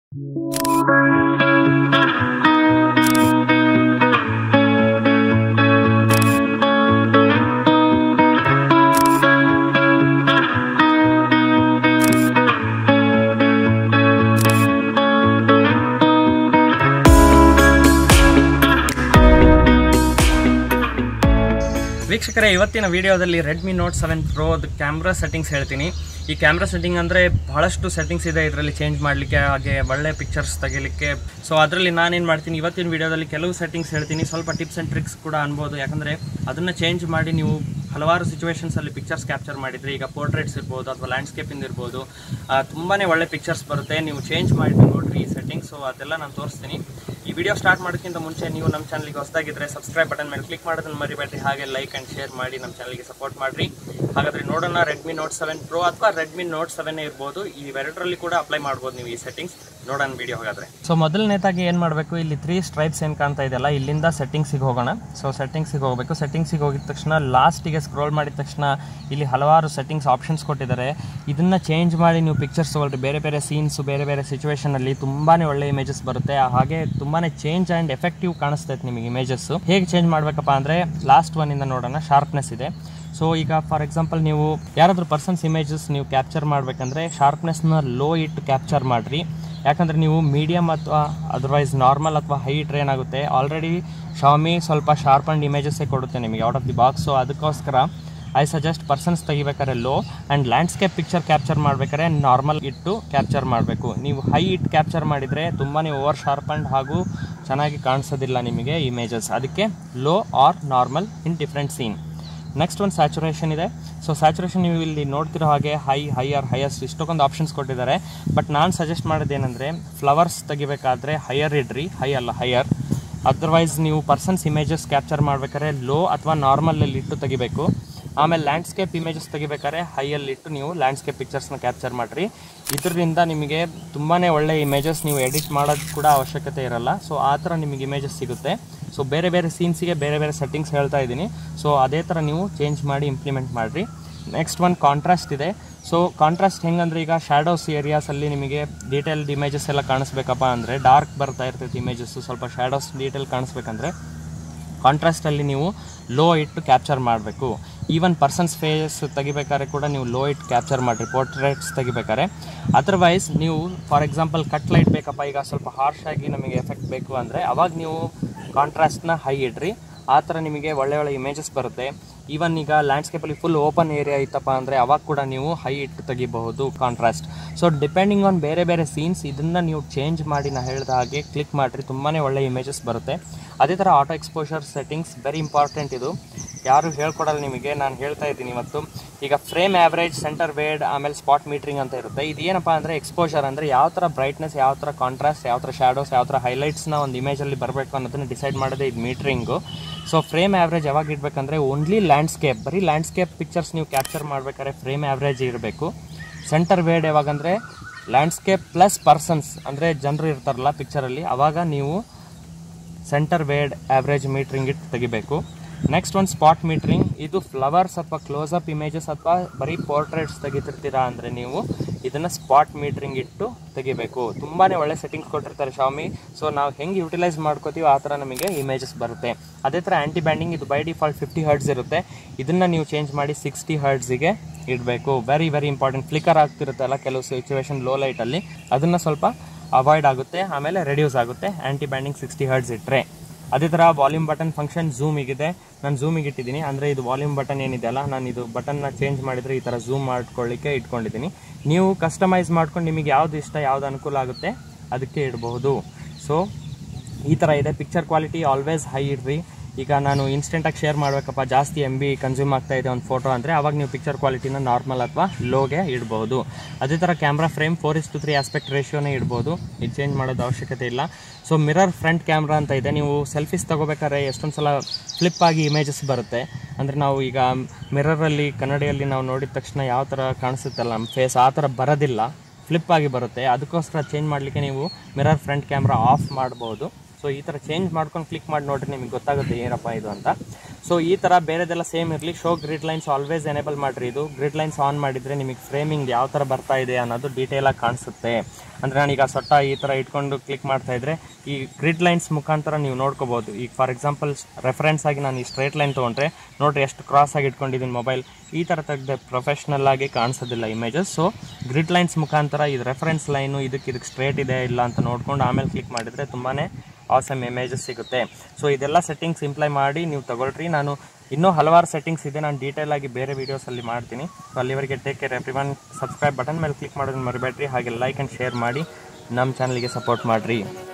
ವೀಕ್ಷಕರೇ, ಇವತ್ತಿನ ವಿಡಿಯೋದಲ್ಲಿ Redmi note 7 Pro camera settings ಹೇಳ್ತೀನಿ. ಈ ಕ್ಯಾಮ್ರಾ ಸೆಟ್ಟಿಂಗ್ ಅಂದರೆ ಬಹಳಷ್ಟು ಸೆಟ್ಟಿಂಗ್ಸ್ ಇದೆ ಇದರಲ್ಲಿ ಚೇಂಜ್ ಮಾಡಲಿಕ್ಕೆ, ಹಾಗೆ ಒಳ್ಳೆ ಪಿಕ್ಚರ್ಸ್ ತೆಗಿಲಿಕ್ಕೆ. ಸೊ ಅದರಲ್ಲಿ ನಾನೇನು ಮಾಡ್ತೀನಿ, ಇವತ್ತಿನ ವಿಡಿಯೋದಲ್ಲಿ ಕೆಲವು ಸೆಟ್ಟಿಂಗ್ಸ್ ಹೇಳ್ತೀನಿ, ಸ್ವಲ್ಪ ಟಿಪ್ಸ್ ಆ್ಯಂಡ್ ಟ್ರಿಕ್ಸ್ ಕೂಡ ಅನ್ಬೋದು. ಯಾಕಂದರೆ ಅದನ್ನು ಚೇಂಜ್ ಮಾಡಿ ನೀವು ಹಲವಾರು ಸಿಚುವೇಷನ್ಸಲ್ಲಿ ಪಿಕ್ಚರ್ಸ್ ಕ್ಯಾಪ್ಚರ್ ಮಾಡಿದರೆ, ಈಗ ಪೋರ್ಟ್ರೇಟ್ಸ್ ಇರ್ಬೋದು ಅಥವಾ ಲ್ಯಾಂಡ್ಸ್ಕೇಪಿಂದ ಇರ್ಬೋದು, ತುಂಬಾ ಒಳ್ಳೆ ಪಿಕ್ಚರ್ಸ್ ಬರುತ್ತೆ. ನೀವು ಚೇಂಜ್ ಮಾಡಿ ನೋಡಿರಿ ಈ ಸೆಟ್ಟಿಂಗ್. ಸೊ ಅದೆಲ್ಲ ನಾನು ತೋರಿಸ್ತೀನಿ. ಈ ವಿಡಿಯೋ ಸ್ಟಾರ್ಟ್ ಮಾಡೋಕ್ಕಿಂತ ಮುಂಚೆ ನೀವು ನಮ್ಮ ಚಾನಲ್ಗೆ ಹೊಸದಾಗಿದ್ದರೆ ಸಬ್ಸ್ಕ್ರೈಬ್ ಬಟನ್ ಮೇಲೆ ಕ್ಲಿಕ್ ಮಾಡೋದನ್ನು ಮರಿಬೇಡ್ರಿ. ಹಾಗೆ ಲೈಕ್ ಆ್ಯಂಡ್ ಶೇರ್ ಮಾಡಿ ನಮ್ಮ ಚಾನಲ್ಗೆ ಸಪೋರ್ಟ್ ಮಾಡಿರಿ. ಹಾಗಾದರೆ ನೋಡೋಣ, ರೆಡ್ಮಿ ನೋಟ್ 7 Pro ಅಥವಾ ರೆಡ್ಮಿ ನೋಟ್ 7 ಇರ್ಬೋದು, ಇವೆರಡರಲ್ಲಿ ಕೂಡ ಅಪ್ಲೈ ಮಾಡ್ಬೋದು ನೀವು ಈ ಸೆಟ್ಟಿಂಗ್ಸ್. ನೋಡೋಣ ವಿಡಿಯೋ ಹಾಗಾದರೆ. ಸೊ ಮೊದಲನೇದಾಗಿ ಏನು ಮಾಡಬೇಕು, ಇಲ್ಲಿ 3 ಸ್ಟ್ರೈಪ್ಸ್ ಏನು ಕಾಣ್ತಾ ಇದೆಯಲ್ಲ, ಇಲ್ಲಿಂದ ಸೆಟ್ಟಿಂಗ್ಸಿಗೆ ಹೋಗೋಣ. ಸೊ ಸೆಟ್ಟಿಂಗ್ಸಿಗೆ ಹೋಗಬೇಕು. ಸೆಟ್ಟಿಂಗ್ಸಿಗೆ ಹೋಗಿದ ತಕ್ಷಣ ಲಾಸ್ಟಿಗೆ ಸ್ಕ್ರೋಲ್ ಮಾಡಿದ ತಕ್ಷಣ ಇಲ್ಲಿ ಹಲವಾರು ಸೆಟ್ಟಿಂಗ್ಸ್ ಆಪ್ಷನ್ಸ್ ಕೊಟ್ಟಿದ್ದಾರೆ. ಇದನ್ನು ಚೇಂಜ್ ಮಾಡಿ ನೀವು ಪಿಕ್ಚರ್ಸ್ ತೊಗೊಳ್ರಿ. ಬೇರೆ ಬೇರೆ ಸೀನ್ಸು, ಬೇರೆ ಬೇರೆ ಸಿಚುವೇಷನಲ್ಲಿ ತುಂಬಾ ಒಳ್ಳೆ ಇಮೇಜಸ್ ಬರುತ್ತೆ. ಹಾಗೆ ತುಂಬಾ ಚೇಂಜ್ ಆ್ಯಂಡ್ ಎಫೆಕ್ಟಿವ್ ಕಾಣಿಸ್ತೈತೆ ನಿಮಗೆ ಇಮೇಜಸ್ಸು. ಹೇಗೆ ಚೇಂಜ್ ಮಾಡಬೇಕಪ್ಪ ಅಂದರೆ, ಲಾಸ್ಟ್ ಒನ್ನಿಂದ ನೋಡೋಣ. ಶಾರ್ಪ್ನೆಸ್ ಇದೆ. ಸೊ ಈಗ ಫಾರ್ ಎಕ್ಸಾಂಪಲ್ ನೀವು ಯಾರಾದರೂ ಪರ್ಸನ್ಸ್ ಇಮೇಜಸ್ ನೀವು ಕ್ಯಾಪ್ಚರ್ ಮಾಡಬೇಕಂದ್ರೆ ಶಾರ್ಪ್ನೆಸ್ನ ಲೋ ಇಟ್ಟು ಕ್ಯಾಪ್ಚರ್ ಮಾಡಿರಿ. ಯಾಕಂದರೆ ನೀವು ಮೀಡಿಯಮ್ ಅಥವಾ ಅದರ್ವೈಸ್ ನಾರ್ಮಲ್ ಅಥವಾ ಹೈ ಇಟ್ಟರೆ ಏನಾಗುತ್ತೆ, ಆಲ್ರೆಡಿ ಶಾಮಿ ಸ್ವಲ್ಪ ಶಾರ್ಪ್ ಆ್ಯಂಡ್ ಇಮೇಜಸ್ಸೇ ಕೊಡುತ್ತೆ ನಿಮಗೆ out of the box. So ಅದಕ್ಕೋಸ್ಕರ ಐ ಸಜೆಸ್ಟ್ ಪರ್ಸನ್ಸ್ ತೆಗಿಬೇಕಾದ್ರೆ low, and landscape picture capture ಮಾಡಬೇಕಾದ್ರೆ ನಾರ್ಮಲ್ ಇಟ್ಟು ಕ್ಯಾಪ್ಚರ್ ಮಾಡಬೇಕು. ನೀವು ಹೈ ಇಟ್ಟು ಕ್ಯಾಪ್ಚರ್ ಮಾಡಿದರೆ ತುಂಬಾ ಓವರ್ ಶಾರ್ಪ್ ಆ್ಯಂಡ್ ಹಾಗೂ ಚೆನ್ನಾಗಿ ಕಾಣಿಸೋದಿಲ್ಲ ನಿಮಗೆ ಇಮೇಜಸ್. ಅದಕ್ಕೆ low or normal in different scene. Next ಒಂದು ಸ್ಯಾಚುರೇಷನ್ ಇದೆ. ಸೊ ಸ್ಯಾಚುರೇಷನ್ ನೀವು ಇಲ್ಲಿ ನೋಡ್ತಿರೋ ಹಾಗೆ ಹೈ ಆರ್ ಹೈಯೆಸ್ಟ್ ಇಷ್ಟೊಂದು ಆಪ್ಷನ್ಸ್ ಕೊಟ್ಟಿದ್ದಾರೆ. ಬಟ್ ನಾನು ಸಜೆಸ್ಟ್ ಮಾಡೋದೇನೆಂದರೆ, ಫ್ಲವರ್ಸ್ ತೆಗಿಬೇಕಾದ್ರೆ ಹೈಯರ್ ಇಡ್ರಿ, ಹೈ ಅಲ್ಲ ಹೈಯರ್. ಅದರ್ವೈಸ್ ನೀವು ಪರ್ಸನ್ಸ್ ಇಮೇಜಸ್ ಕ್ಯಾಪ್ಚರ್ ಮಾಡಬೇಕಾದ್ರೆ ಲೋ ಅಥವಾ ನಾರ್ಮಲಲ್ಲಿ ಇಟ್ಟು ತೆಗಿಬೇಕು. ಆಮೇಲೆ ಲ್ಯಾಂಡ್ಸ್ಕೇಪ್ ಇಮೇಜಸ್ ತೆಗಿಬೇಕಾದ್ರೆ ಹೈಯಲ್ಲಿಟ್ಟು ನೀವು ಲ್ಯಾಂಡ್ಸ್ಕೇಪ್ ಪಿಕ್ಚರ್ಸ್ನ ಕ್ಯಾಪ್ಚರ್ ಮಾಡಿರಿ. ಇದರಿಂದ ನಿಮಗೆ ತುಂಬಾ ಒಳ್ಳೆ ಇಮೇಜಸ್, ನೀವು ಎಡಿಟ್ ಮಾಡೋದು ಕೂಡ ಅವಶ್ಯಕತೆ ಇರಲ್ಲ. ಸೊ ಆ ಥರ ನಿಮಗೆ ಇಮೇಜಸ್ ಸಿಗುತ್ತೆ. ಸೊ ಬೇರೆ ಬೇರೆ ಸೀನ್ಸಿಗೆ ಬೇರೆ ಬೇರೆ ಸೆಟ್ಟಿಂಗ್ಸ್ ಹೇಳ್ತಾ ಇದ್ದೀನಿ. ಸೊ ಅದೇ ಥರ ನೀವು ಚೇಂಜ್ ಮಾಡಿ ಇಂಪ್ಲಿಮೆಂಟ್ ಮಾಡಿರಿ. ನೆಕ್ಸ್ಟ್ ಒಂದು ಕಾಂಟ್ರಾಸ್ಟ್ ಇದೆ. ಸೊ ಕಾಂಟ್ರಾಸ್ಟ್ ಹೆಂಗಂದ್ರೆ, ಈಗ ಶ್ಯಾಡೋಸ್ ಏರಿಯಾಸಲ್ಲಿ ನಿಮಗೆ ಡೀಟೇಲ್ಡ್ ಇಮೇಜಸ್ ಎಲ್ಲ ಕಾಣಿಸ್ಬೇಕಪ್ಪ ಅಂದರೆ, ಡಾರ್ಕ್ ಬರ್ತಾ ಇರ್ತೈತೆ ಇಮೇಜಸ್ಸು, ಸ್ವಲ್ಪ ಶ್ಯಾಡೋಸ್ ಡೀಟೇಲ್ ಕಾಣಿಸ್ಬೇಕಂದ್ರೆ ಕಾಂಟ್ರಾಸ್ಟಲ್ಲಿ ನೀವು ಲೋ ಇಟ್ಟು ಕ್ಯಾಪ್ಚರ್ ಮಾಡಬೇಕು. ಈವನ್ ಪರ್ಸನ್ಸ್ ಫೇಸ್ ತೆಗಿಬೇಕಾದ್ರೆ ಕೂಡ ನೀವು ಲೋ ಇಟ್ಟು ಕ್ಯಾಪ್ಚರ್ ಮಾಡಿರಿ, ಪೋರ್ಟ್ರೇಟ್ಸ್ ತೆಗಿಬೇಕಾದ್ರೆ. ಅದರ್ವೈಸ್ ನೀವು ಫಾರ್ ಎಕ್ಸಾಂಪಲ್ ಕಟ್ ಲೈಟ್ ಬೇಕಪ್ಪ, ಈಗ ಸ್ವಲ್ಪ ಹಾರ್ಶ್ ಆಗಿ ನಮಗೆ ಎಫೆಕ್ಟ್ ಬೇಕು ಅಂದರೆ ಅವಾಗ ನೀವು ಕಾಂಟ್ರಾಸ್ಟ್ನ ಹೈ ಇಡ್ರಿ. ಆ ಥರ ನಿಮಗೆ ಒಳ್ಳೆ ಒಳ್ಳೆ ಇಮೇಜಸ್ ಬರುತ್ತೆ. ಈವನ್ ಈಗ ಲ್ಯಾಂಡ್ಸ್ಕೇಪಲ್ಲಿ ಫುಲ್ ಓಪನ್ ಏರಿಯಾ ಇತ್ತಪ್ಪ ಅಂದರೆ ಅವಾಗ ಕೂಡ ನೀವು ಹೈ ಇಟ್ಟು ತೆಗಿಬಹುದು ಕಾಂಟ್ರಾಸ್ಟ್. ಸೊ ಡಿಪೆಂಡಿಂಗ್ ಆನ್ ಬೇರೆ ಬೇರೆ ಸೀನ್ಸ್ ಇದನ್ನು ನೀವು ಚೇಂಜ್ ಮಾಡಿ ನಾನು ಹೇಳಿದ ಹಾಗೆ ಕ್ಲಿಕ್ ಮಾಡಿರಿ, ತುಂಬಾ ಒಳ್ಳೆ ಇಮೇಜಸ್ ಬರುತ್ತೆ. ಅದೇ ಥರ auto exposure settings very important. ಇದು ಯಾರು ಹೇಳ್ಕೊಡಲ್ಲ ನಿಮಗೆ, ನಾನು ಹೇಳ್ತಾ ಇದ್ದೀನಿ ಇವತ್ತು. ಈಗ ಫ್ರೇಮ್ ಆ್ಯಾವ್ರೇಜ್, ಸೆಂಟರ್ ವೇಡ್, ಆಮೇಲೆ ಸ್ಪಾಟ್ ಮೀಟ್ರಿಂಗ್ ಅಂತ ಇರುತ್ತೆ. ಇದು ಏನಪ್ಪ ಅಂದರೆ, ಎಕ್ಸ್ಪೋಷರ್ ಅಂದರೆ ಯಾವ ಥರ ಬ್ರೈಟ್ನೆಸ್, ಯಾವ ಥರ ಕಾಂಟ್ರಾಸ್ಟ್, ಯಾವ ಥರ ಶ್ಯಾಡೋಸ್, ಯಾವ ಥರ ಹೈಲೈಟ್ಸ್ನ ಒಂದು ಇಮೇಜಲ್ಲಿ ಬರಬೇಕು ಅನ್ನೋದನ್ನು ಡಿಸೈಡ್ ಮಾಡೋದೇ ಇದು ಮೀಟ್ರಿಂಗು. ಸೊ ಫ್ರೇಮ್ ಆ್ಯಾವ್ರೇಜ್ ಯಾವಾಗ ಇಡಬೇಕಂದ್ರೆ, ಓನ್ಲಿ ಲ್ಯಾಂಡ್ಸ್ಕೇಪ್, ಬರೀ ಲ್ಯಾಂಡ್ಸ್ಕೇಪ್ ಪಿಕ್ಚರ್ಸ್ ನೀವು ಕ್ಯಾಪ್ಚರ್ ಮಾಡಬೇಕಾದ್ರೆ ಫ್ರೇಮ್ ಆ್ಯಾವ್ರೇಜ್ ಇರಬೇಕು. ಸೆಂಟರ್ ವೇಡ್ ಯಾವಾಗಂದರೆ ಲ್ಯಾಂಡ್ಸ್ಕೇಪ್ ಪ್ಲಸ್ ಪರ್ಸನ್ಸ್, ಅಂದರೆ ಜನರು ಇರ್ತಾರಲ್ಲ ಪಿಕ್ಚರಲ್ಲಿ, ಆವಾಗ ನೀವು ಸೆಂಟರ್ ವೇಡ್ ಆ್ಯಾವ್ರೇಜ್ ಮೀಟ್ರಿಂಗ್ ಇಟ್ಟು ತೆಗಿಬೇಕು. ನೆಕ್ಸ್ಟ್ ಒಂದು ಸ್ಪಾಟ್ ಮೀಟ್ರಿಂಗ್. ಇದು ಫ್ಲವರ್ಸ್ ಅಥವಾ ಕ್ಲೋಸಪ್ ಇಮೇಜಸ್ ಅಥವಾ ಬರೀ ಪೋರ್ಟ್ರೇಟ್ಸ್ ತೆಗಿತಿರ್ತೀರಾ ಅಂದರೆ ನೀವು ಇದನ್ನು ಸ್ಪಾಟ್ ಮೀಟ್ರಿಂಗ್ ಇಟ್ಟು ತೆಗಿಬೇಕು. ತುಂಬಾ ಒಳ್ಳೆ ಸೆಟ್ಟಿಂಗ್ಸ್ ಕೊಟ್ಟಿರ್ತಾರೆ ಶಾಮಿ. ಸೊ ನಾವು ಹೆಂಗೆ ಯುಟಿಲೈಸ್ ಮಾಡ್ಕೋತೀವಿ ಆ ಥರ ನಮಗೆ ಇಮೇಜಸ್ ಬರುತ್ತೆ. ಅದೇ ಥರ ಆ್ಯಂಟಿ ಬ್ಯಾಂಡಿಂಗ್, ಇದು ಬೈ ಡಿಫಾಲ್ಟ್ 50 Hz ಇರುತ್ತೆ. ಇದನ್ನು ನೀವು ಚೇಂಜ್ ಮಾಡಿ 60 Hzಗೆ ಇಡಬೇಕು. Very very important. ಫ್ಲಿಕರ್ ಆಗ್ತಿರುತ್ತಲ್ಲ ಕೆಲವು ಸಿಚುವೇಶನ್ ಲೋ ಲೈಟಲ್ಲಿ, ಅದನ್ನು ಸ್ವಲ್ಪ ಅವಾಯ್ಡ್ ಆಗುತ್ತೆ, ಆಮೇಲೆ ರೆಡ್ಯೂಸ್ ಆಗುತ್ತೆ ಆ್ಯಂಟಿ ಬ್ಯಾಂಡಿಂಗ್ 60 Hz ಇಟ್ಟರೆ. ಅದೇ ಥರ ವಾಲ್ಯೂಮ್ ಬಟನ್ ಫಂಕ್ಷನ್ ಝೂಮಿಗಿದೆ. ನಾನು ಝೂಮಿಗೆ ಇಟ್ಟಿದ್ದೀನಿ, ಅಂದರೆ ಇದು ವಾಲ್ಯೂಮ್ ಬಟನ್ ಏನಿದೆಯಲ್ಲ, ನಾನು ಇದು ಬಟನ್ನ ಚೇಂಜ್ ಮಾಡಿದರೆ ಈ ಥರ ಝೂಮ್ ಮಾಡ್ಕೊಳ್ಳಿಕ್ಕೆ ಇಟ್ಕೊಂಡಿದ್ದೀನಿ. ನೀವು ಕಸ್ಟಮೈಸ್ ಮಾಡ್ಕೊಂಡು ನಿಮಗೆ ಯಾವುದು ಇಷ್ಟ, ಯಾವುದು ಅನುಕೂಲ ಆಗುತ್ತೆ ಅದಕ್ಕೆ ಇಡಬಹುದು. ಸೊ ಈ ಥರ ಇದೆ. ಪಿಕ್ಚರ್ ಕ್ವಾಲಿಟಿ ಆಲ್ವೇಸ್ ಹೈ ಇಡ್ರಿ. ಈಗ ನಾನು ಇನ್ಸ್ಟೆಂಟಾಗಿ ಶೇರ್ ಮಾಡಬೇಕಪ್ಪ, ಜಾಸ್ತಿ MB ಕನ್ಸ್ಯೂಮ್ ಆಗ್ತಾ ಇದೆ ಒಂದು ಫೋಟೋ ಅಂದರೆ ಅವಾಗ ನೀವು ಪಿಕ್ಚರ್ ಕ್ವಾಲಿಟಿನ ನಾರ್ಮಲ್ ಅಥವಾ ಲೋಗೆ ಇಡ್ಬೋದು. ಅದೇ ಥರ ಕ್ಯಾಮ್ರಾ ಫ್ರೇಮ್ 4:3 ಆಸ್ಪೆಕ್ಟ್ ರೇಷಿಯೋನೇ ಇಡ್ಬೋದು. ಇದು ಚೇಂಜ್ ಮಾಡೋದು ಅವಶ್ಯಕತೆ ಇಲ್ಲ. ಸೊ ಮಿರರ್ ಫ್ರಂಟ್ ಕ್ಯಾಮ್ರಾ ಅಂತ ಇದೆ. ನೀವು ಸೆಲ್ಫೀಸ್ ತೊಗೋಬೇಕಾದ್ರೆ ಎಷ್ಟೊಂದು ಸಲ ಫ್ಲಿಪ್ ಆಗಿ ಇಮೇಜಸ್ ಬರುತ್ತೆ. ಅಂದರೆ ನಾವು ಈಗ ಮಿರರಲ್ಲಿ ಕನ್ನಡಿಯಲ್ಲಿ ನಾವು ನೋಡಿದ ತಕ್ಷಣ ಯಾವ ಥರ ಕಾಣಿಸುತ್ತಲ್ಲ ನಮ್ಮ ಫೇಸ್, ಆ ಥರ ಬರೋದಿಲ್ಲ, ಫ್ಲಿಪ್ ಆಗಿ ಬರುತ್ತೆ. ಅದಕ್ಕೋಸ್ಕರ ಚೇಂಜ್ ಮಾಡಲಿಕ್ಕೆ ನೀವು ಮಿರರ್ ಫ್ರಂಟ್ ಕ್ಯಾಮ್ರಾ ಆಫ್ ಮಾಡ್ಬೋದು. ಸೊ ಈ ಥರ ಚೇಂಜ್ ಮಾಡ್ಕೊಂಡು ಕ್ಲಿಕ್ ಮಾಡಿ ನೋಡಿರಿ, ನಿಮಗೆ ಗೊತ್ತಾಗುತ್ತೆ ಏನಪ್ಪ ಇದು ಅಂತ. ಸೊ ಈ ಥರ ಬೇರೆದೆಲ್ಲ ಸೇಮ್ ಇರಲಿ, show grid lines always enable ಮಾಡಿರಿ. ಇದು ಗ್ರಿಡ್ ಲೈನ್ಸ್ ಆನ್ ಮಾಡಿದರೆ ನಿಮಗೆ ಫ್ರೇಮಿಂಗ್ ಯಾವ ಥರ ಬರ್ತಾ ಇದೆ ಅನ್ನೋದು ಡೀಟೇಲಾಗಿ ಕಾಣಿಸುತ್ತೆ. ಅಂದರೆ ನಾನೀಗ ಸೊಟ್ಟ ಈ ಥರ ಇಟ್ಕೊಂಡು ಕ್ಲಿಕ್ ಮಾಡ್ತಾ ಇದ್ದರೆ ಈ ಗ್ರಿಡ್ ಲೈನ್ಸ್ ಮುಖಾಂತರ ನೀವು ನೋಡ್ಕೋಬೋದು. ಈಗ ಫಾರ್ ಎಕ್ಸಾಂಪಲ್ ರೆಫರೆನ್ಸ್ ಆಗಿ ನಾನು ಈ ಸ್ಟ್ರೇಟ್ ಲೈನ್ ತೊಗೊಂಡ್ರೆ ನೋಡಿರಿ ಎಷ್ಟು ಕ್ರಾಸ್ ಆಗಿ ಇಟ್ಕೊಂಡಿದ್ದೀನಿ ಮೊಬೈಲ್. ಈ ಥರ ತೆಗೆದ್ರೆ ಪ್ರೊಫೆಷ್ನಲ್ ಆಗಿ ಕಾಣಿಸೋದಿಲ್ಲ ಇಮೇಜಸ್. ಸೊ ಗ್ರಿಡ್ ಲೈನ್ಸ್ ಮುಖಾಂತರ ಇದು ರೆಫರೆನ್ಸ್ ಲೈನು ಇದಕ್ಕೆ ಸ್ಟ್ರೇಟ್ ಇದೆ ಇಲ್ಲ ಅಂತ ನೋಡ್ಕೊಂಡು ಆಮೇಲೆ ಕ್ಲಿಕ್ ಮಾಡಿದರೆ ತುಂಬಾ ಆಸಮ್ ಇಮೇಜಸ್ ಸಿಗುತ್ತೆ. ಸೊ ಇದೆಲ್ಲ ಸೆಟ್ಟಿಂಗ್ಸ್ ಇಂಪ್ಲೈ ಮಾಡಿ ನೀವು ತಗೊಳ್ರಿ. ನಾನು ಇನ್ನೂ ಹಲವಾರು ಸೆಟ್ಟಿಂಗ್ಸ್ ಇದೆ, ನಾನು ಡೀಟೇಲ್ ಆಗಿ ಬೇರೆ ವೀಡಿಯೋಸಲ್ಲಿ ಮಾಡ್ತೀನಿ. ಸೊ ಅಲ್ಲಿವರೆಗೆ take care everyone. Subscribe button ಮೇಲೆ ಕ್ಲಿಕ್ ಮಾಡೋದನ್ನ ಮರಿಬೇಡ್ರಿ. ಹಾಗೆ ಲೈಕ್ ಆ್ಯಂಡ್ ಶೇರ್ ಮಾಡಿ ನಮ್ಮ ಚಾನಲ್ಗೆ ಸಪೋರ್ಟ್ ಮಾಡಿರಿ.